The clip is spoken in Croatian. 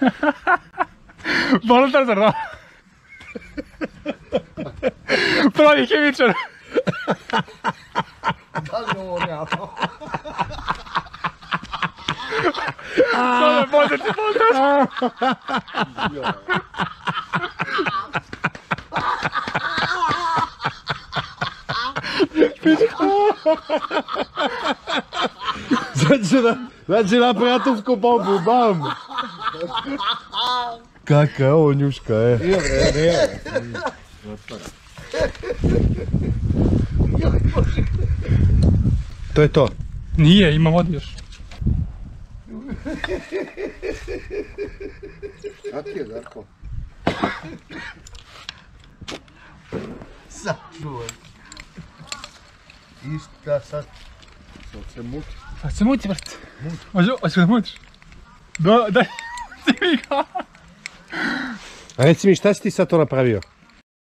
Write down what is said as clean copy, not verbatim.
Volontar zar da? Pravi kemičar. Da li ovo nema? Sada može ti volontar. Znači napravi atomsku bombu, bam! Kaka je ovo njuška, je. To je to. Nije, ima vode još. A ti je, Darko? Sačuvaj. I šta sad? Sad se muti. Sad se muti, brat. Hoćeš da mutiš? Daj, ti mi ga. A reci mi, šta si ti sad to napravio?